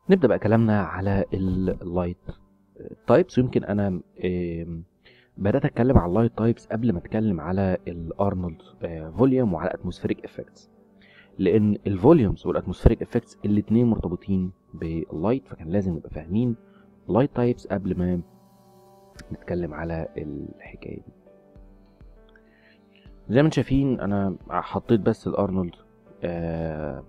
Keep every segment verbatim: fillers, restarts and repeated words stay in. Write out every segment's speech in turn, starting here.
نبدأ بقى كلامنا على اللايت تايبس. ويمكن انا آم، بدأت اتكلم على اللايت تايبس قبل ما اتكلم على الارنولد فوليوم وعلى اتموسفيريك افكتس، لان الفوليومز والاتموسفيريك افكتس الاتنين مرتبطين باللايت، فكان لازم نبقى فاهمين اللايت تايبس قبل ما نتكلم على الحكايه دي. زي ما انتم شايفين انا حطيت بس الارنولد آه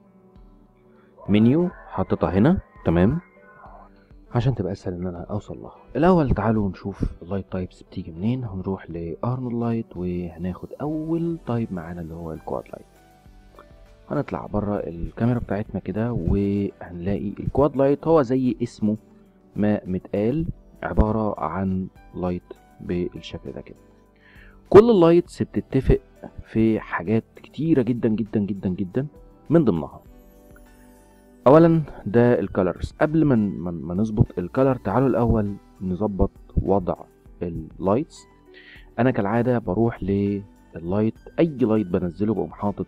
منيو، حطيتها هنا تمام عشان تبقى اسهل ان انا اوصل لها. الاول تعالوا نشوف اللايت تايبس بتيجي منين. هنروح لارنولد لايت وهناخد اول تايب معانا اللي هو الكواد لايت. هنطلع بره الكاميرا بتاعتنا كده وهنلاقي الكواد لايت هو زي اسمه ما متقال، عبارة عن لايت بالشكل ده كده. كل اللايتس بتتفق في حاجات كتيرة جدا جدا جدا جدا، من ضمنها اولا ده الكالرز. قبل ما ما نظبط الكالر تعالوا الاول نظبط وضع اللايتس. انا كالعاده بروح لللايت، اي لايت بنزله بقوم حاطط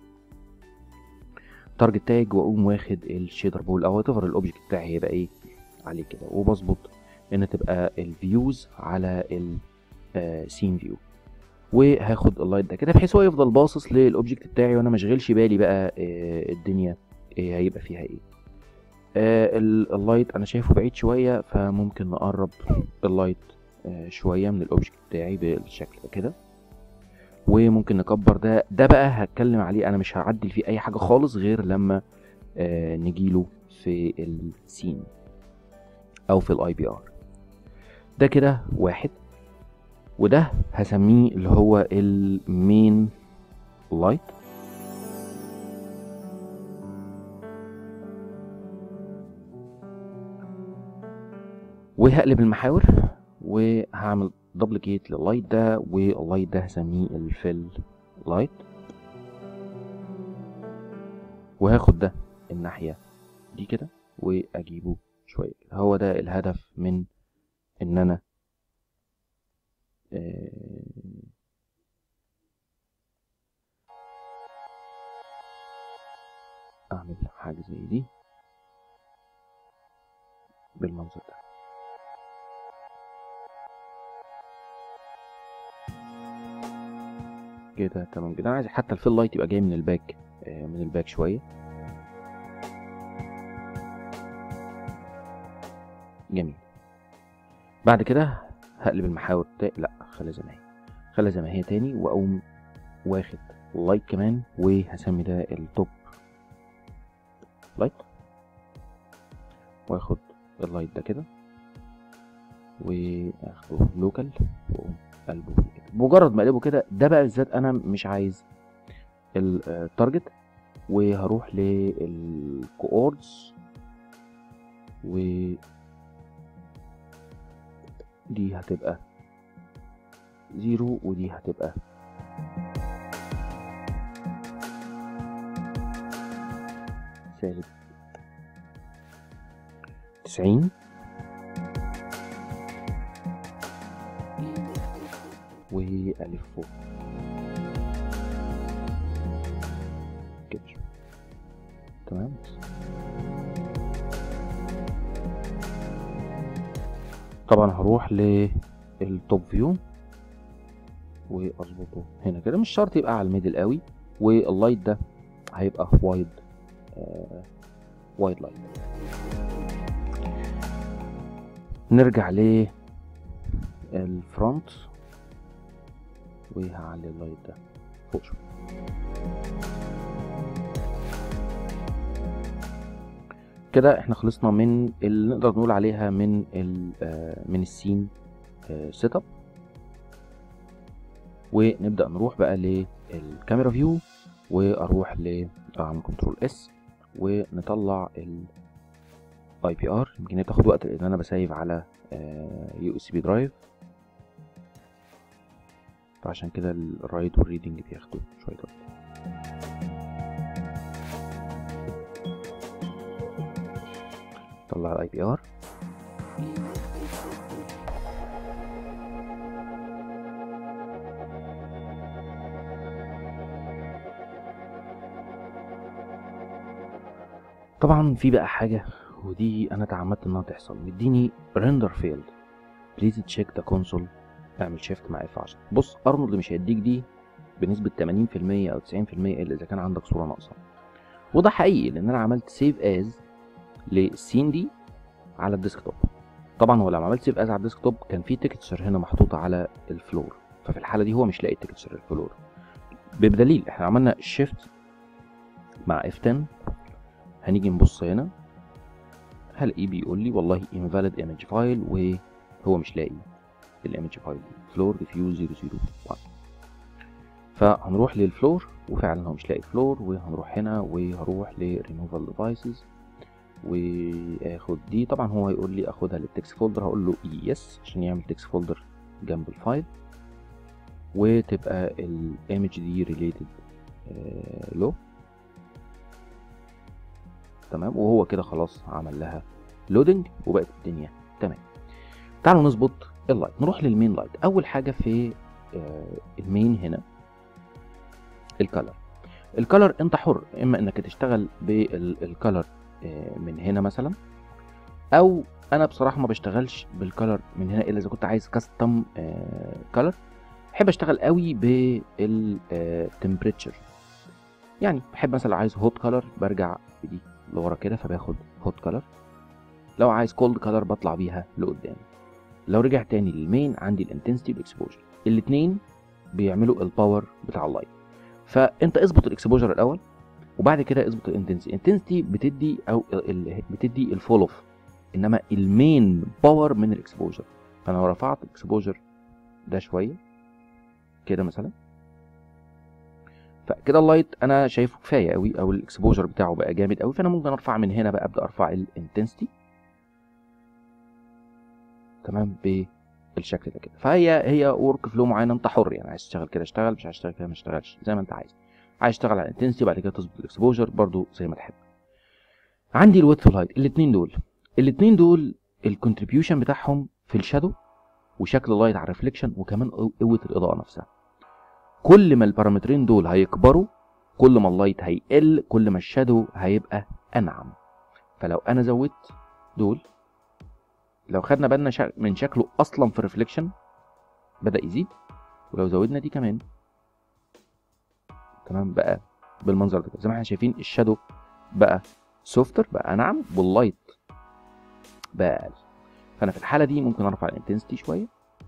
تارجت تاج واقوم واخد الشيدر بول او تفر الاوبجكت بتاعي هيبقى ايه عليه كده، وبظبط ان تبقى الفيوز على السين فيو، وهاخد اللايت ده كده بحيث هو يفضل باصص للاوبجكت بتاعي وانا مشغلش بالي بقى الدنيا هيبقى فيها ايه. آه اللايت انا شايفه بعيد شويه، فممكن نقرب اللايت آه شويه من الاوبجكت بتاعي بالشكل ده كده، وممكن نكبر ده. ده بقى هتكلم عليه، انا مش هعدل فيه اي حاجه خالص غير لما آه نجيله في السين او في الاي بي ار. ده كده واحد، وده هسميه اللي هو المين لايت. وهقلب المحاور وهعمل دبليكيت لللايت ده، واللايت ده هسميه الفيل لايت، وهاخد ده الناحية دي كده واجيبه شوية كده. هو ده الهدف من ان انا اعمل حاجة زي دي بالمنظر ده كده تمام كده. انا عايز حتى الفيل لايت يبقى جاي من الباك، من الباك شوية. جميل. بعد كده هقلب المحاور تاني، لا خليها زي ما هي، خليها زي ما هي تاني، واقوم واخد لايت كمان وهسمي ده التوب لايت، واخد اللايت ده كده واخده لوكال واقوم قلبه كده. بمجرد ما اقلبه كده ده بقى بالذات انا مش عايز التارجت، وهروح للكوردز و دي هتبقى زيرو ودي هتبقى سالب تسعين، وألف فوق كده تمام. طبعا هروح للتوب فيو واظبطه هنا كده، مش شرط يبقى على الميدل قوي، واللايت ده هيبقى وايد آه وايد لايت. نرجع للفرونت وهعلي اللايت ده فوق شويه كده. احنا خلصنا من اللي نقدر نقول عليها من ال من السين سيت اب، ونبدا نروح بقى للكاميرا فيو، واروح ل اعمل كنترول اس ونطلع الاي بي ار. يمكن هي تاخد وقت لان انا بسيف على يو اس بي درايف، فعشان كده الرايت والريدنج بياخدوا شويه وقت. طلع الاي بي ار، طبعا في بقى حاجه ودي انا تعمدت انها تحصل، مديني render failed please check the console، اعمل شيفت مع اف عشرة. بص ارنولد مش هيديك دي بنسبه ثمانين في المية او تسعين في المية الا اذا كان عندك صوره ناقصه، وده حقيقي لان انا عملت سيف از للسين دي على الديسكتوب. طبعا هو لما عملت سيف از على الديسكتوب كان في تكتشر هنا محطوطه على الفلور، ففي الحاله دي هو مش لاقي تكتشر الفلور، بدليل احنا عملنا شيفت مع اف عشرة. هنيجي نبص هنا هلاقيه بيقول لي والله invalid image file وهو مش لاقي الايمج فايل دي فلور ديفيوز صفر صفر واحد. فهنروح للفلور وفعلا هو مش لاقي فلور، وهنروح هنا وهروح لريموفال ديفايسز واخد دي. طبعا هو هيقول لي اخدها للتكست فولدر، هقول له يس عشان يعمل تكست فولدر جنب الفايل وتبقى الايمج دي ريليتد له. تمام، وهو كده خلاص عمل لها لودنج وبقت الدنيا تمام. تعالوا نظبط اللايت، نروح للمين لايت. اول حاجه في المين هنا الكالر. الكالر انت حر، اما انك تشتغل بالكالر من هنا مثلا، او انا بصراحه ما بشتغلش بالكالر من هنا الا اذا كنت عايز كاستم كالر. بحب اشتغل قوي بالتمبريتشر، يعني بحب مثلا لو عايز هوت كالر برجع بدي لورا كده فباخد هوت كالر، لو عايز كولد كالر بطلع بيها لقدام. لو رجع تاني للمين عندي الانتنسيتي والاكسبوجر، الاثنين بيعملوا الباور بتاع اللايت. فانت اظبط الاكسبوجر الاول وبعد كده اظبط الانتنسيتي. الانتنسيتي بتدي او بتدي الفول اوف، انما المين باور من الاكسبوجر. فانا لو رفعت الاكسبوجر ده شويه كده مثلا، فكده اللايت انا شايفه كفايه قوي او الاكسبوجر بتاعه بقى جامد قوي، فانا ممكن ارفع من هنا بقى، ابدا ارفع الانتنسيتي تمام بالشكل ده كده. فهي هي ورك فلو معين، انت حر يعني، عايز تشتغل كده اشتغل، مش عايز تشتغل كده ما اشتغلش، زي ما انت عايز. عايز تشتغل على الانتنسيتي بعد كده تظبط الاكسبوجر برضو زي ما تحب. عندي الويدث والهايت، الاثنين دول الاثنين دول الكونتريبيوشن بتاعهم في الشادو وشكل اللايت على الريفليكشن وكمان قوه الاضاءه نفسها. كل ما البارامترين دول هيكبروا كل ما اللايت هيقل، كل ما الشادو هيبقى انعم. فلو انا زودت دول، لو خدنا بالنا من شكله اصلا في الريفليكشن بدا يزيد، ولو زودنا دي كمان تمام بقى بالمنظر ده زي ما احنا شايفين. الشادو بقى سوفتر بقى انعم واللايت بقى اقل. فانا في الحاله دي ممكن ارفع الانتنسيتي شويه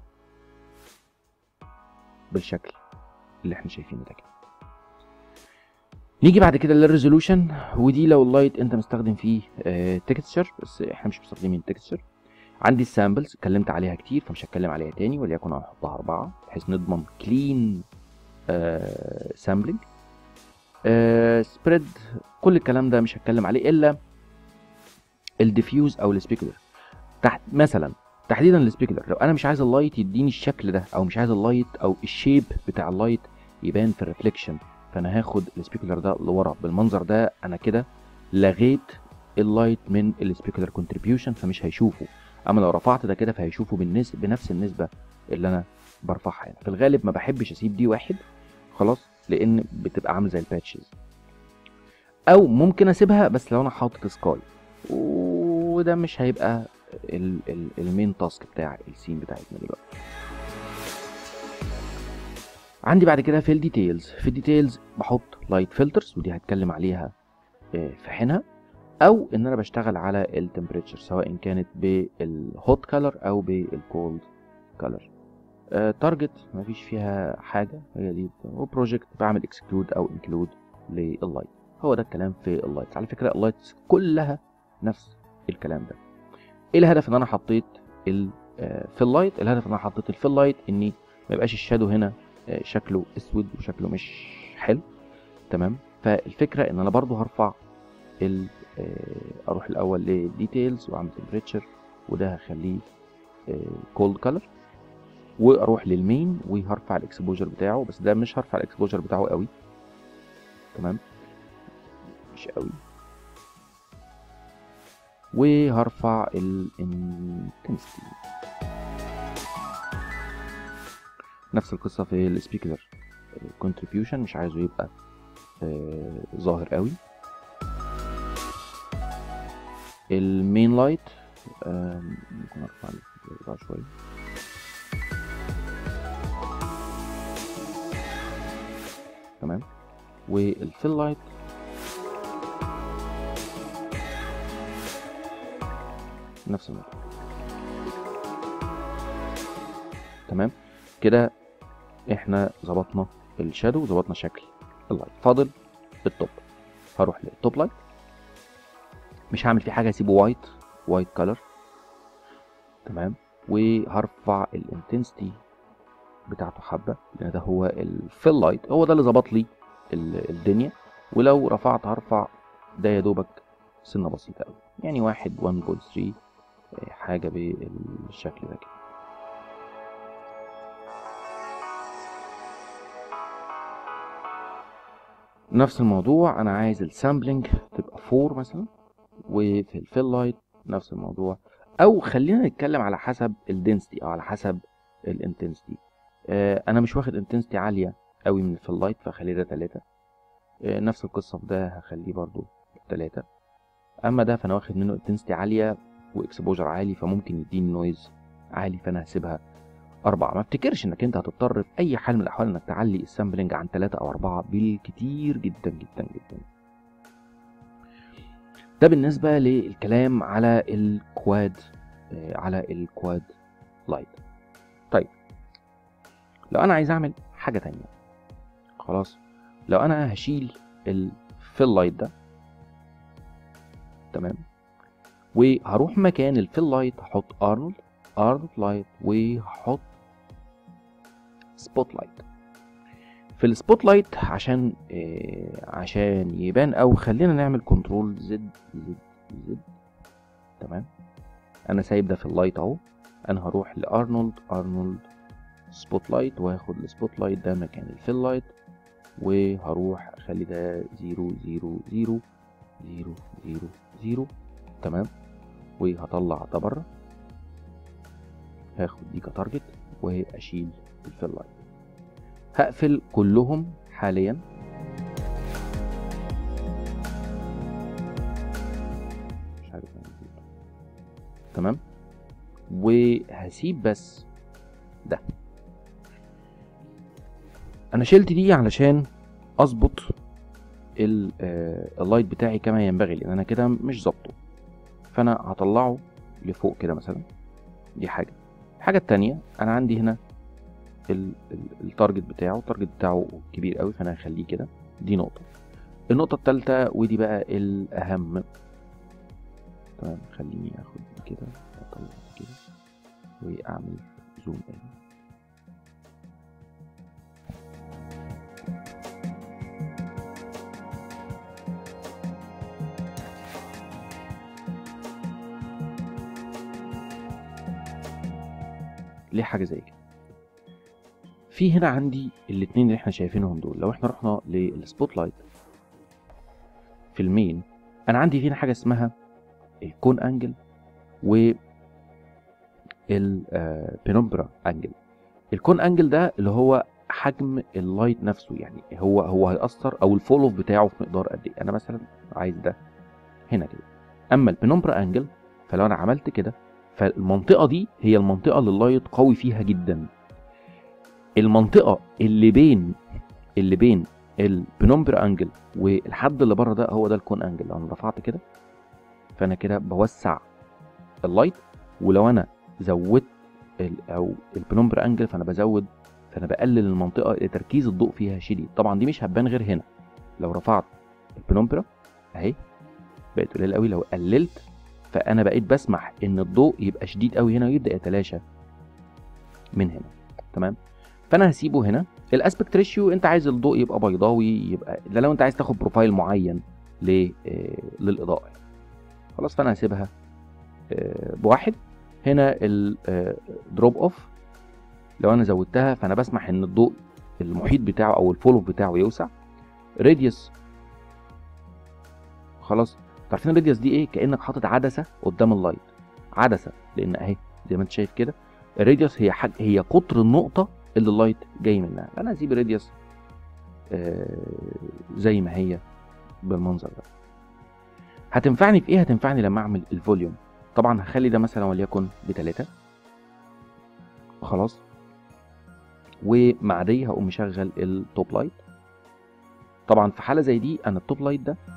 بالشكل اللي احنا شايفينه ده كده. نيجي بعد كده للريزولوشن، ودي لو اللايت انت مستخدم فيه اه تكستشر، بس احنا مش مستخدمين تكستشر. عندي السامبلز اتكلمت عليها كتير فمش هتكلم عليها تاني، وليكن هنحطها اربعه بحيث نضمن كلين آه سامبلنج. آه سبريد كل الكلام ده مش هتكلم عليه الا الديفيوز او السبيكولر. تحت مثلا تحديدا السبيكولر، لو انا مش عايز اللايت يديني الشكل ده او مش عايز اللايت او الشيب بتاع اللايت يبان في الريفليكشن، فانا هاخد السبيكولر ده لورا بالمنظر ده. انا كده لغيت اللايت من السبيكولر كونتريبيوشن فمش هيشوفه. اما لو رفعت ده كده فهيشوفه بالنسبه بنفس النسبه اللي انا برفعها هنا. في الغالب ما بحبش اسيب دي واحد خلاص لان بتبقى عامله زي الباتشز، او ممكن اسيبها بس لو انا حاطط سكاي، وده مش هيبقى المين تاسك بتاع السين بتاعتنا دلوقتي. عندي بعد كده في الديتيلز، في الديتيلز بحط لايت فلترز ودي هتكلم عليها في حينها، او ان انا بشتغل على التمبريتشر سواء كانت بالهوت كالر او بالكولد كالر. تارجت مفيش فيها حاجه هي دي، وبروجكت بعمل اكسكلود او انكلود لللايت. هو ده الكلام في اللايت. على فكره اللايتس كلها نفس الكلام ده. ايه الهدف ان انا حطيت في اللايت؟ الهدف ان انا حطيت في اللايت اني ما يبقاش الشادو هنا شكله اسود وشكله مش حلو تمام. فالفكره ان انا برضو هرفع ال اروح الاول للديتيلز واعمل تمبريتشر وده هخليه كولد كلر، واروح للمين وهرفع الاكسبوجر بتاعه، بس ده مش هرفع الاكسبوجر بتاعه قوي تمام مش قوي، وهرفع الانتنسيتي. نفس القصه في السبيكر كونتريبيوشن مش عايزه يبقى آه ظاهر قوي. المين لايت ممكن ارفع الإضاءة شويه. تمام. والفيل لايت نفس الموضوع. تمام كده احنا ظبطنا الشادو وظبطنا شكل اللايت. فاضل التوب. هروح للتوب لايت، مش هعمل فيه حاجه، هسيبه وايت وايت كلر. تمام. وهرفع الانتنسيتي بتاعته حبه، لان ده هو الفيل لايت، هو ده اللي ظبط لي الدنيا. ولو رفعت هرفع ده يا دوبك سنه بسيطه قوي، يعني واحد واحد نقطة تلاتة حاجه بالشكل ده كده. نفس الموضوع، انا عايز السامبلنج تبقى أربعة مثلا، وفي الفيل لايت نفس الموضوع، او خلينا نتكلم على حسب الدنسيتي او على حسب الانتنسيتي. آه انا مش واخد انتنسيتي عاليه قوي من الفيل لايت، فخليه ده تلاتة. آه نفس القصه في ده، هخليه برضو تلاتة. اما ده فانا واخد منه انتنسيتي عاليه واكسبوجر عالي، فممكن يديني نويز عالي، فانا هسيبها أربعة. ما افتكرش انك انت هتضطر في اي حال من الاحوال انك تعلي السامبلنج عن تلاتة او أربعة بالكتير جدا جدا جدا. ده بالنسبة للكلام على الكواد آه على الكواد لايت. طيب لو انا عايز اعمل حاجة تانية، خلاص، لو انا هشيل الفيل لايت ده، تمام، وهروح مكان الفيل لايت هحط ارنولد ارنولد لايت، وهحط سبوت لايت. في السبوت لايت عشان آه عشان يبان، او خلينا نعمل كنترول زد زد زد. تمام. انا سايب ده في اللايت اهو. انا هروح لارنولد ارنولد سبوت لايت، وهاخد السبوت لايت ده مكان الفيل لايت، وهروح اخلي ده زيرو زيرو زيرو زيرو زيرو زيرو. تمام. وهطلع ده بره، هاخد دي كتارجت واشيل الفيل لايت. هقفل كلهم حاليا. مش عارف انا. تمام. وهسيب بس ده. انا شلت دي علشان اظبط اللايت بتاعي كما ينبغي، لان انا كده مش ظابطه، فانا هطلعه لفوق كده مثلا. دي حاجه. الحاجه التانية، انا عندي هنا التارجت بتاعه التارجت بتاعه كبير قوي، فانا هخليه كده. دي نقطه. النقطه الثالثه ودي بقى الاهم. تمام. خليني اخد دي كده واطلع كده واعمل زوم ان. ليه حاجه زي كده؟ في هنا عندي الاتنين اللي احنا شايفينهم دول. لو احنا رحنا للسبوت لايت في المين، انا عندي هنا حاجه اسمها الكون انجل و البينومبرا انجل. الكون انجل ده اللي هو حجم اللايت نفسه، يعني هو هو هيأثر، او الفول اوف بتاعه في مقدار قد ايه. انا مثلا عايز ده هنا كده. اما البينومبرا انجل، فلو انا عملت كده، فالمنطقه دي هي المنطقه اللي اللايت قوي فيها جدا. المنطقه اللي بين اللي بين البينومبرا انجل والحد اللي بره ده، هو ده الكون انجل. لو انا رفعت كده، فانا كده بوسع اللايت. ولو انا زودت او البينومبرا انجل، فانا بزود فانا بقلل المنطقه اللي تركيز الضوء فيها شديد. طبعا دي مش هتبان غير هنا. لو رفعت البينومبرا اهي بقت قليل قوي، لو قللت فانا بقيت بسمح ان الضوء يبقى شديد قوي هنا ويبدا يتلاشى من هنا. تمام. فانا هسيبه هنا. الاسبكت ريشيو، انت عايز الضوء يبقى بيضاوي، يبقى ده لو انت عايز تاخد بروفايل معين للاضاءه. خلاص. فانا هسيبها بواحد. هنا الدروب اوف، لو انا زودتها فانا بسمح ان الضوء المحيط بتاعه او الفول بتاعه يوسع. راديوس، خلاص. عارفين الراديوس دي ايه؟ كانك حاطط عدسه قدام اللايت. عدسه، لان اهي زي ما انت شايف كده الراديوس هي حاجه، هي قطر النقطه اللي اللايت جاي منها. انا هسيب الراديوس آه زي ما هي بالمنظر ده. هتنفعني في ايه؟ هتنفعني لما اعمل الفوليوم. طبعا هخلي ده مثلا وليكن بتلاتة خلاص، ومع دي هقوم مشغل التوب لايت. طبعا في حاله زي دي انا التوب لايت ده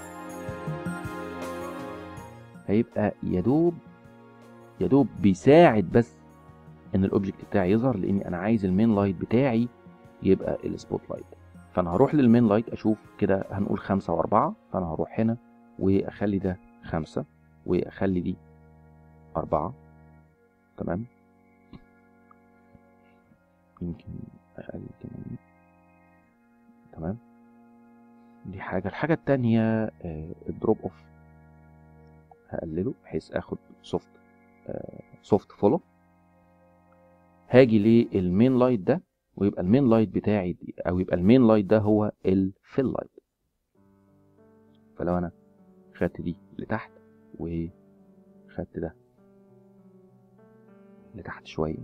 هيبقى يدوب يدوب بيساعد بس ان الاوبجكت بتاعي يظهر، لاني انا عايز المين لايت بتاعي يبقى السبوت لايت. فانا هروح للمين لايت اشوف كده، هنقول خمسة واربعة، فانا هروح هنا واخلي ده خمسة واخلي دي اربعة. تمام، يمكن اقل كمان. تمام، دي حاجة. الحاجة التانية الدروب اوف هقلله بحيث اخد سوفت سوفت فولو. هاجي للمين لايت ده ويبقى المين لايت بتاعي دي، او يبقى المين لايت ده هو الفيل لايت. فلو انا خدت دي لتحت وخدت ده لتحت شوية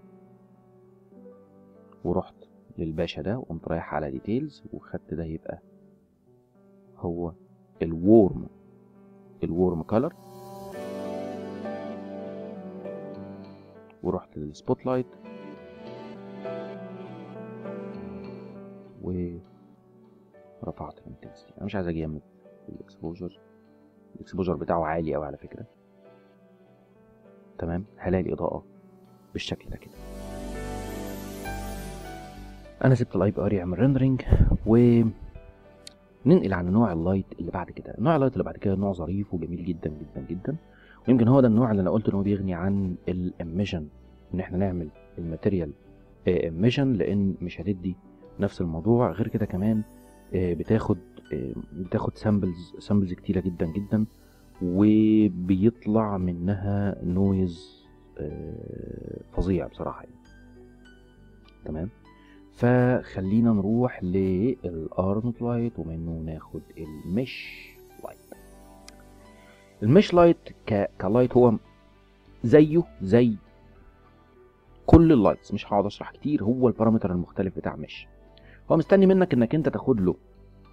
ورحت للباشا ده وقمت رايح على ديتيلز وخدت ده يبقى هو الورم الورم كولر، ورحت للسبوت لايت ورفعت الانتنسيتي. انا مش عايز اجامد الاكسبوجر، الاكسبوجر بتاعه عالي قوي على فكره. تمام، هلاقي الاضاءه بالشكل ده كده. انا سبت الاي بي ار يعمل ريندرنج، وننقل على نوع اللايت اللي بعد كده. نوع اللايت اللي بعد كده نوع ظريف وجميل جدا جدا جدا، ويمكن هو ده النوع اللي انا قلت ان هو بيغني عن الاميشن، ان احنا نعمل الماتيريال اميشن، لان مش هتدي نفس الموضوع. غير كده كمان بتاخد بتاخد سامبلز سامبلز كتيره جدا جدا، وبيطلع منها نويز فظيع بصراحه يعني. تمام، فخلينا نروح للارنولد لايت ومنه ناخد المش لايت. المش لايت كلايت هو زيه زي كل اللايتس، مش هقعد اشرح كتير. هو البارامتر المختلف بتاع مش، هو مستني منك انك انت تاخد له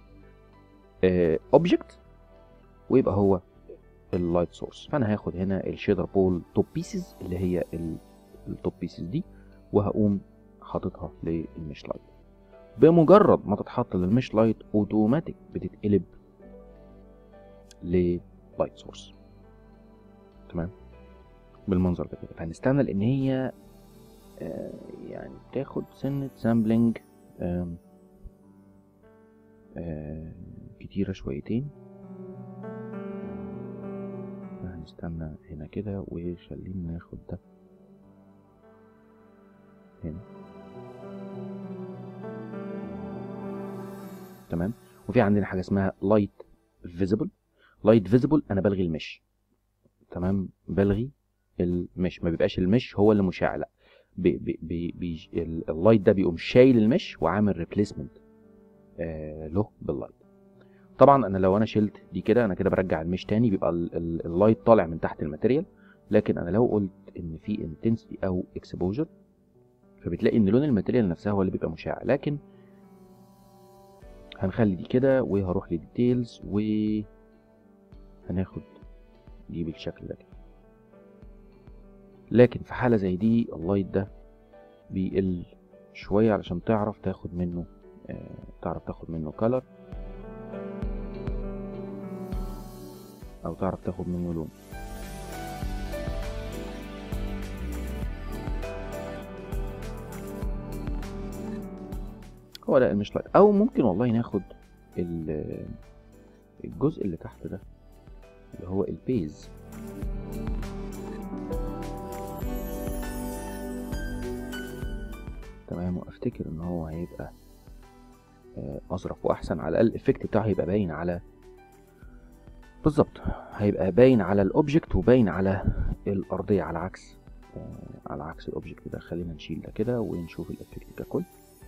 اوبجكت ويبقى هو اللايت سورس. فانا هاخد هنا الشيدر بول توب بيسز اللي هي التوب بيسز دي، وهقوم حاططها للمش لايت. بمجرد ما تتحط للمش لايت اوتوماتيك بتتقلب للايت سورس. تمام، بالمنظر ده كده. فهنستنى لان هي آه يعني تاخد سنة سامبلنج آه آه كتيرة شويتين. هنستنى هنا كده وخلينا ناخد ده هنا. تمام، وفي عندنا حاجة اسمها لايت فيزيبل. لايت فيزيبل انا بلغي المش. تمام، بلغي المش، ما بيبقاش المش هو اللي مشع، لا، بي بي بي بي اللايت ده بيقوم شايل المش وعامل ريبليسمنت آه له باللايت. طبعا انا لو انا شلت دي كده انا كده برجع المش تاني، بيبقى اللايت طالع من تحت الماتيريال. لكن انا لو قلت ان في انتنسيتي او اكسبوجر فبتلاقي ان لون الماتيريال نفسها هو اللي بيبقى مشع. لكن هنخلي دي كده وهروح لديتيلز وهناخد دي بالشكل ده كده. لكن في حالة زي دي اللايت ده بيقل شوية علشان تعرف تاخد منه آه تعرف تاخد منه كولر او تعرف تاخد منه لون. هو ده المش لايت. او ممكن والله ناخد الجزء اللي تحت ده اللي هو البيز. تمام، وافتكر ان هو هيبقى اظرف واحسن. على الاقل الافكت بتاعه هيبقى باين على بالظبط، هيبقى باين على الاوبجكت وباين على الارضيه، على عكس على عكس الاوبجكت ده. خلينا نشيل ده كده ونشوف الافكت ككل.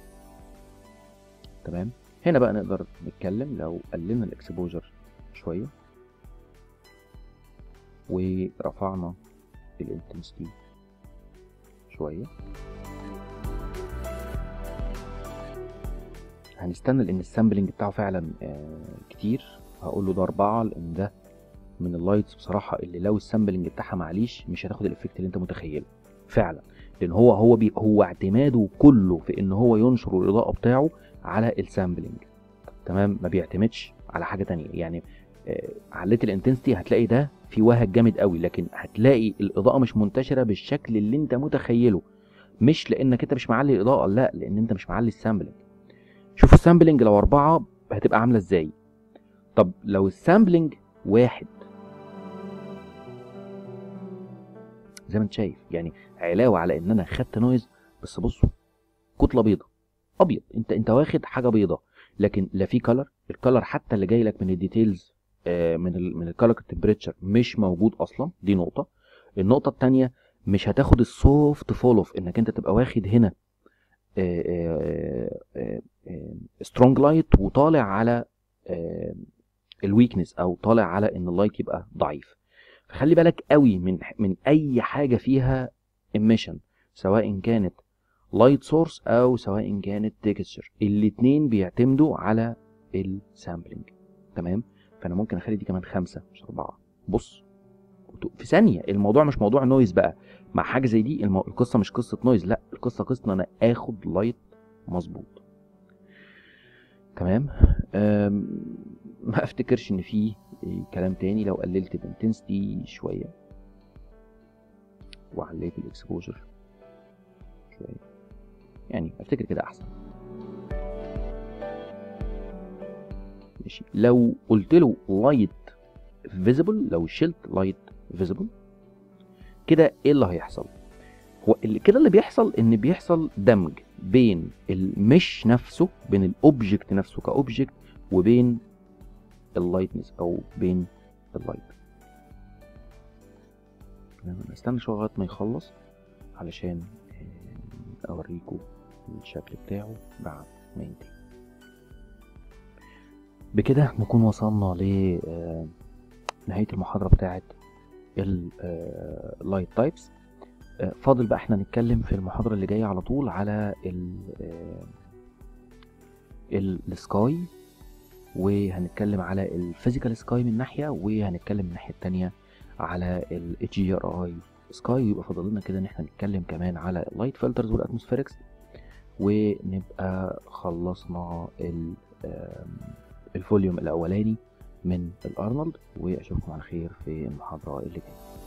تمام، هنا بقى نقدر نتكلم لو قللنا الاكسبوجر شويه ورفعنا الانتنسيتي شويه، هنستنى لان السامبلنج بتاعه فعلا آه كتير. هقول له ده اربعة لان ده من اللايتس بصراحه اللي لو السامبلنج بتاعها معليش مش هتاخد الافكت اللي انت متخيله فعلا، لان هو هو بي هو اعتماده كله في ان هو ينشر الاضاءه بتاعه على السامبلنج. تمام، ما بيعتمدش على حاجه تانية. يعني آه عليت الانتنسيتي هتلاقي ده في وهج جامد قوي، لكن هتلاقي الاضاءه مش منتشره بالشكل اللي انت متخيله، مش لانك انت مش معلي الاضاءه، لا، لان انت مش معلي السامبلنج. شوفوا السامبلنج لو أربعة هتبقى عاملة ازاي. طب لو السامبلنج واحد زي ما انت شايف، يعني علاوة على ان انا خدت نويز، بس بصوا كتلة بيضة ابيض، انت انت واخد حاجة بيضة، لكن لا في كلر. الكلر حتى اللي جاي لك من الديتيلز آه من ال من الكلر تمبريتشر مش موجود اصلا، دي نقطة. النقطة التانية مش هتاخد السوفت فول اوف، انك انت تبقى واخد هنا سترونج لايت وطالع على آه الويكنس، او طالع على ان اللايت يبقى ضعيف. فخلي بالك قوي من من اي حاجه فيها emission، سواء كانت لايت سورس او سواء كانت تكستشر، الاتنين بيعتمدوا على السامبلنج. تمام، فانا ممكن اخلي دي كمان خمسة مش اربعة. بص في ثانيه، الموضوع مش موضوع نويز بقى مع حاجه زي دي. المو... القصه مش قصه نويز، لا، القصه قصه ان انا اخد لايت مظبوط. تمام. ما افتكرش ان في كلام تاني. لو قللت الانتنسيتي شويه وعليت الاكسبوجر شويه، يعني افتكر كده احسن. ماشي، لو قلت له لايت فيزيبل، لو شلت لايت فيزيبل كده، ايه اللي هيحصل؟ هو اللي كده اللي بيحصل ان بيحصل دمج بين المش نفسه، بين الاوبجكت نفسه كاوبجكت، وبين اللايتنس او بين اللايت. استنى شويه لغايه ما يخلص علشان اوريكم الشكل بتاعه بعد ما ينتهي. بكده نكون وصلنا لنهايه المحاضره بتاعه اللايت تايبس. فاضل بقى احنا نتكلم في المحاضره اللي جايه على طول على السكاي، وهنتكلم على الفيزيكال سكاي من ناحيه، وهنتكلم من الناحيه الثانيه على ال اتش جي ار اي سكاي. ويبقى فاضل لنا كده ان احنا نتكلم كمان على اللايت فلترز والاتموسفيركس، ونبقى خلصنا الفوليوم الاولاني من الارنولد. واشوفكم على خير في المحاضره اللي جايه.